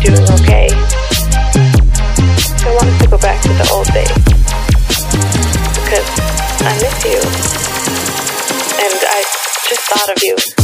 doing okay. I wanted to go back to the old days because I miss you, and I just thought of you